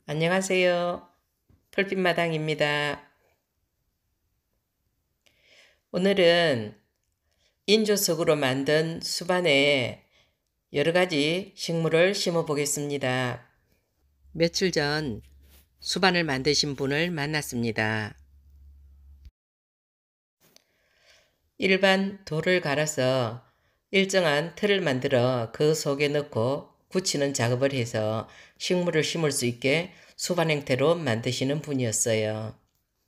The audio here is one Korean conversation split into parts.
안녕하세요. 풀빛마당입니다. 오늘은 인조석으로 만든 수반에 여러가지 식물을 심어 보겠습니다. 며칠 전 수반을 만드신 분을 만났습니다. 일반 돌을 갈아서 일정한 틀을 만들어 그 속에 넣고 굳히는 작업을 해서 식물을 심을 수 있게 수반 형태로 만드시는 분이었어요.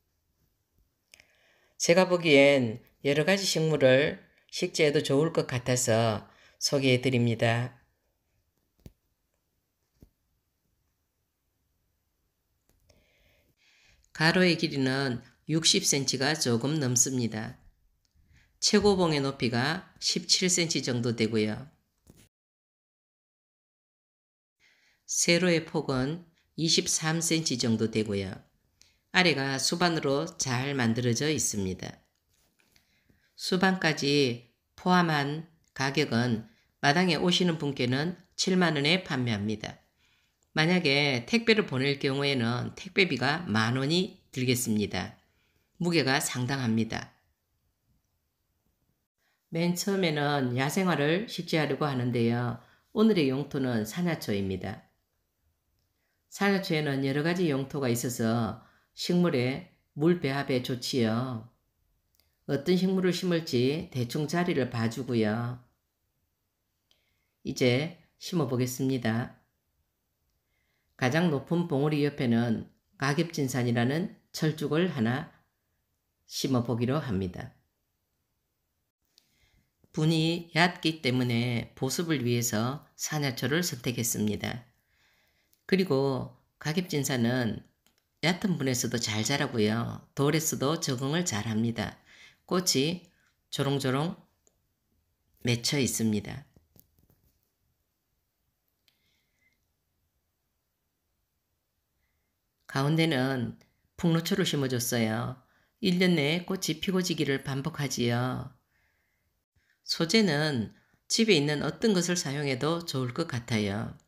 제가 보기엔 여러 가지 식물을 식재해도 좋을 것 같아서 소개해 드립니다. 가로의 길이는 60cm가 조금 넘습니다. 최고봉의 높이가 17cm 정도 되고요. 세로의 폭은 23cm 정도 되고요. 아래가 수반으로 잘 만들어져 있습니다. 수반까지 포함한 가격은 마당에 오시는 분께는 7만원에 판매합니다. 만약에 택배를 보낼 경우에는 택배비가 10,000원이 들겠습니다. 무게가 상당합니다. 맨 처음에는 야생화를 식재하려고 하는데요. 오늘의 용토는 산야초입니다. 산야초에는 여러 가지 용토가 있어서 식물의 물 배합에 좋지요. 어떤 식물을 심을지 대충 자리를 봐주고요. 이제 심어 보겠습니다. 가장 높은 봉우리 옆에는 가ገብ진산이라는 철쭉을 하나 심어 보기로 합니다. 분이 얕기 때문에 보습을 위해서 산야초를 선택했습니다. 그리고 가ገብ진산은 얕은 분에서도 잘 자라고요. 돌에서도 적응을 잘 합니다. 꽃이 조롱조롱 맺혀 있습니다. 가운데는 풍로초를 심어줬어요. 1년 내에 꽃이 피고 지기를 반복하지요. 소재는 집에 있는 어떤 것을 사용해도 좋을 것 같아요.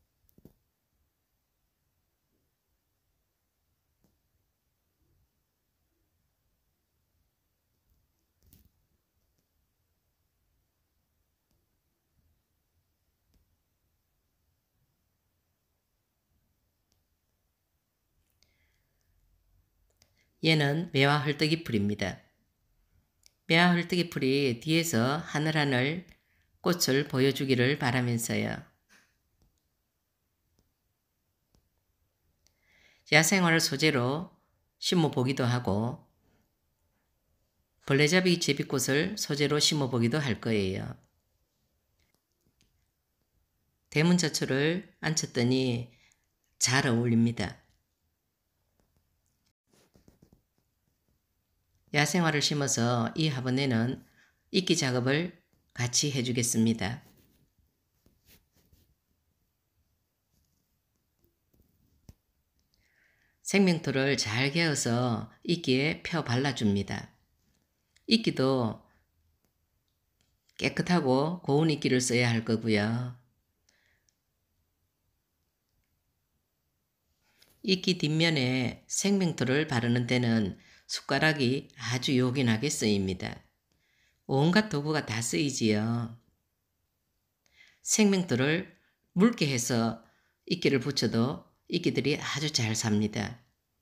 얘는 매화 헐떡이 풀입니다. 매화 헐떡이 풀이 뒤에서 하늘하늘 꽃을 보여주기를 바라면서요. 야생화를 소재로 심어 보기도 하고 벌레잡이 제비꽃을 소재로 심어 보기도 할 거예요. 대문자초를 앉혔더니 잘 어울립니다. 야생화를 심어서 이 화분에는 이끼 작업을 같이 해주겠습니다. 생명토를 잘 개어서 이끼에 펴 발라줍니다. 이끼도 깨끗하고 고운 이끼를 써야 할 거고요. 이끼 뒷면에 생명토를 바르는 데는 숟가락이 아주 요긴하게 쓰입니다. 온갖 도구가 다 쓰이지요. 생명토를 묽게 해서 이끼를 붙여도 이끼들이 아주 잘 삽니다.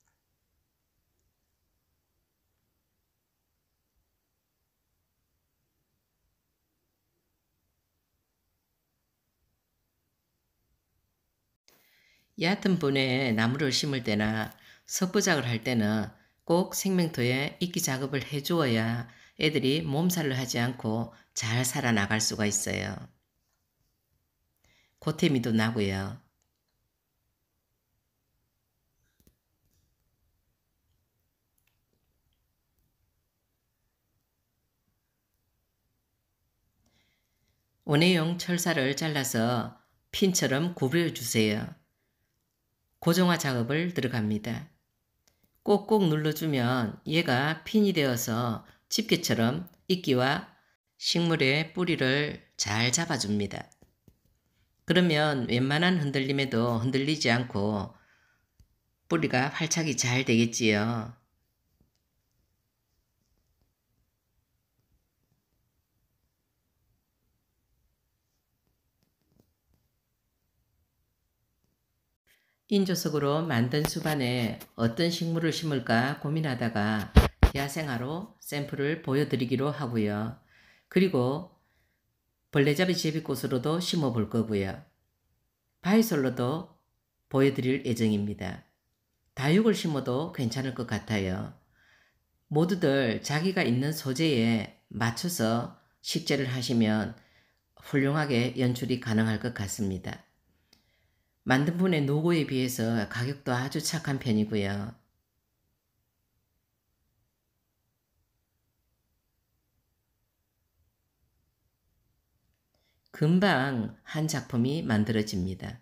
얕은 분에 나무를 심을 때나 석부작을 할 때는 꼭 생명토에 이끼 작업을 해주어야 애들이 몸살을 하지 않고 잘 살아나갈 수가 있어요. 고태미도 나고요. 원예용 철사를 잘라서 핀처럼 구부려주세요. 고정화 작업을 들어갑니다. 꼭꼭 눌러주면 얘가 핀이 되어서 집게처럼 이끼와 식물의 뿌리를 잘 잡아줍니다. 그러면 웬만한 흔들림에도 흔들리지 않고 뿌리가 활착이 잘 되겠지요. 인조석으로 만든 수반에 어떤 식물을 심을까 고민하다가 야생화로 샘플을 보여드리기로 하고요. 그리고 벌레잡이 제비꽃으로도 심어볼 거고요. 바이솔로도 보여드릴 예정입니다. 다육을 심어도 괜찮을 것 같아요. 모두들 자기가 있는 소재에 맞춰서 식재를 하시면 훌륭하게 연출이 가능할 것 같습니다. 만든 분의 노고에 비해서 가격도 아주 착한 편이고요. 금방 한 작품이 만들어집니다.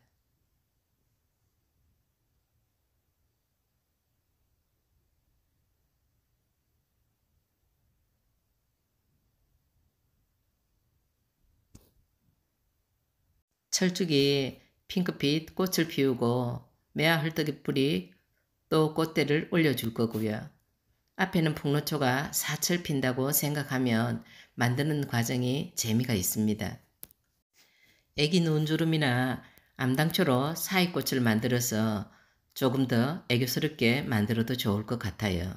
철쭉이 핑크빛 꽃을 피우고 매화 헐떡이 뿌리 또 꽃대를 올려줄 거고요. 앞에는 풍노초가 사철 핀다고 생각하면 만드는 과정이 재미가 있습니다. 애기 눈주름이나 암당초로 사이꽃을 만들어서 조금 더 애교스럽게 만들어도 좋을 것 같아요.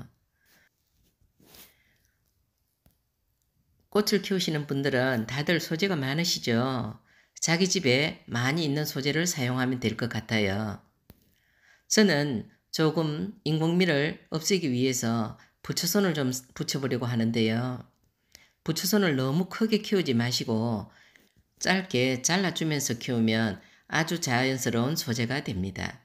꽃을 키우시는 분들은 다들 소재가 많으시죠? 자기 집에 많이 있는 소재를 사용하면 될 것 같아요. 저는 조금 인공미를 없애기 위해서 부추선을 좀 붙여보려고 하는데요. 부추선을 너무 크게 키우지 마시고 짧게 잘라주면서 키우면 아주 자연스러운 소재가 됩니다.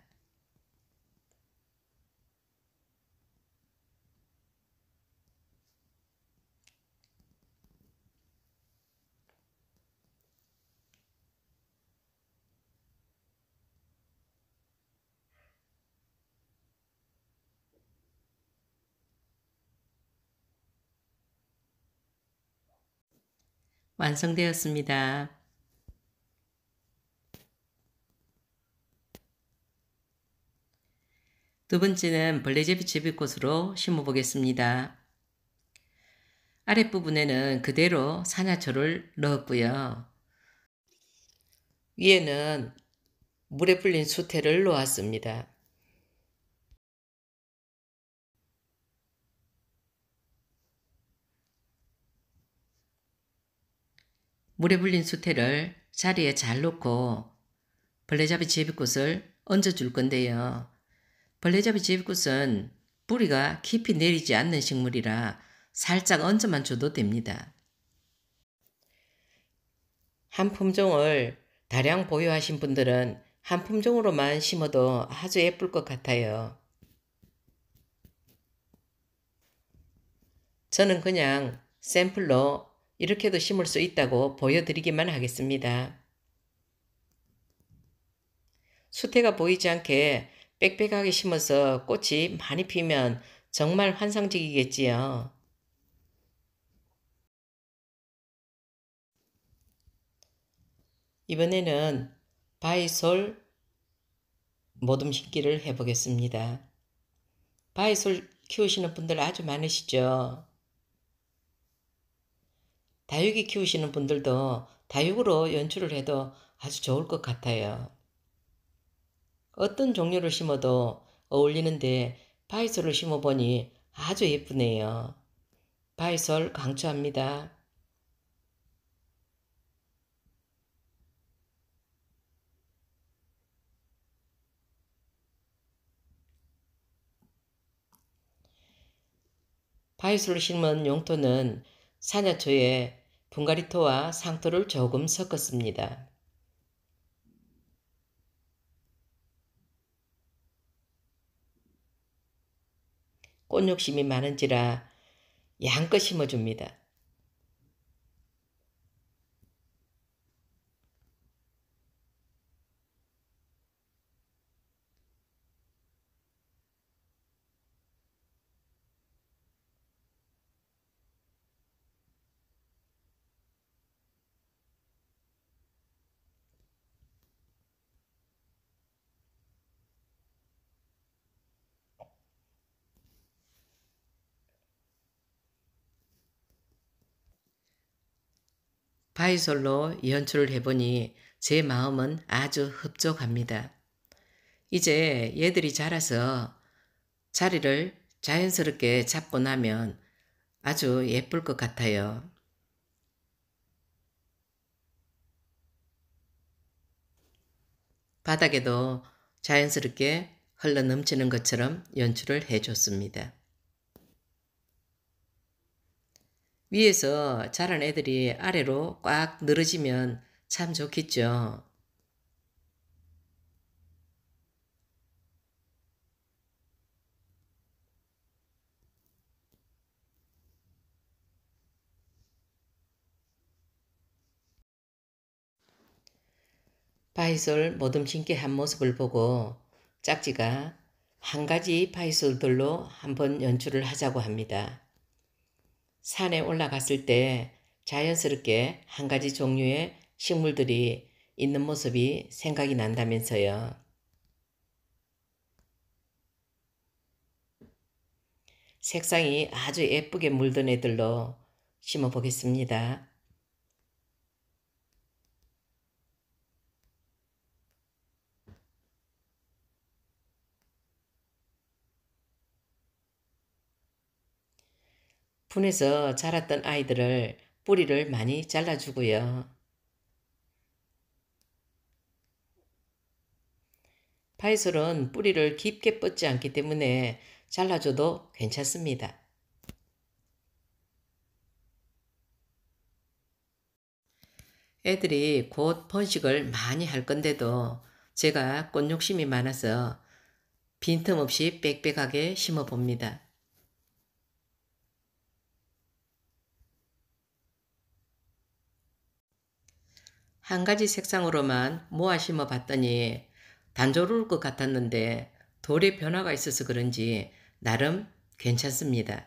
완성되었습니다. 두 번째는 벌레제비 제비꽃으로 심어보겠습니다. 아랫부분에는 그대로 산야초를 넣었고요. 위에는 물에 불린 수태를 놓았습니다. 물에 불린 수태를 자리에 잘 놓고 벌레잡이 제비꽃을 얹어줄 건데요. 벌레잡이 제비꽃은 뿌리가 깊이 내리지 않는 식물이라 살짝 얹어만 줘도 됩니다. 한 품종을 다량 보유하신 분들은 한 품종으로만 심어도 아주 예쁠 것 같아요. 저는 그냥 샘플로 이렇게도 심을 수 있다고 보여드리기만 하겠습니다. 수태가 보이지 않게 빽빽하게 심어서 꽃이 많이 피면 정말 환상적이겠지요. 이번에는 바이솔 모둠 심기를 해보겠습니다. 바이솔 키우시는 분들 아주 많으시죠? 다육이 키우시는 분들도 다육으로 연출을 해도 아주 좋을 것 같아요. 어떤 종류를 심어도 어울리는데 바이솔을 심어보니 아주 예쁘네요. 바이솔 강추합니다. 바이솔을 심은 용토는 산야초에 분가리토와 상토를 조금 섞었습니다. 꽃 욕심이 많은지라 양껏 심어줍니다. 바이솔로 연출을 해보니 제 마음은 아주 흡족합니다. 이제 얘들이 자라서 자리를 자연스럽게 잡고 나면 아주 예쁠 것 같아요. 바닥에도 자연스럽게 흘러 넘치는 것처럼 연출을 해줬습니다. 위에서 자란 애들이 아래로 꽉 늘어지면 참 좋겠죠. 바이솔 모듬심기 한 모습을 보고 짝지가 한 가지 바이솔들로 한번 연출을 하자고 합니다. 산에 올라갔을 때 자연스럽게 한 가지 종류의 식물들이 있는 모습이 생각이 난다면서요. 색상이 아주 예쁘게 물든 애들로 심어 보겠습니다. 분에서 자랐던 아이들을 뿌리를 많이 잘라주고요. 파이솔은 뿌리를 깊게 뻗지 않기 때문에 잘라줘도 괜찮습니다. 애들이 곧 번식을 많이 할 건데도 제가 꽃 욕심이 많아서 빈틈없이 빽빽하게 심어 봅니다. 한 가지 색상으로만 모아 심어 봤더니 단조로울 것 같았는데 돌의 변화가 있어서 그런지 나름 괜찮습니다.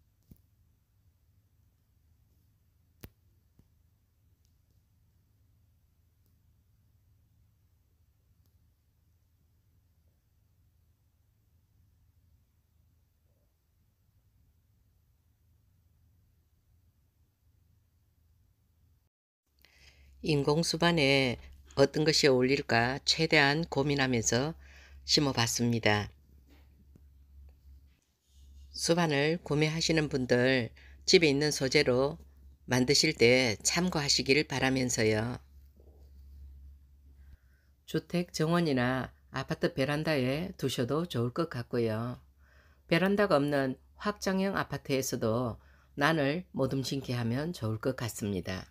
인공수반에 어떤 것이 어울릴까 최대한 고민하면서 심어봤습니다. 수반을 구매하시는 분들 집에 있는 소재로 만드실 때 참고하시길 바라면서요. 주택 정원이나 아파트 베란다에 두셔도 좋을 것 같고요. 베란다가 없는 확장형 아파트에서도 난을 모둠심기 하면 좋을 것 같습니다.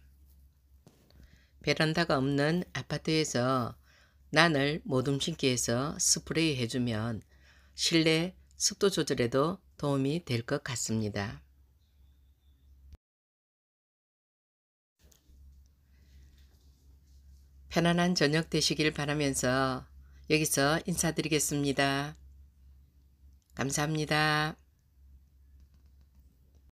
베란다가 없는 아파트에서 난을 모둠심기해서 스프레이 해주면 실내 습도 조절에도 도움이 될 것 같습니다. 편안한 저녁 되시길 바라면서 여기서 인사드리겠습니다. 감사합니다.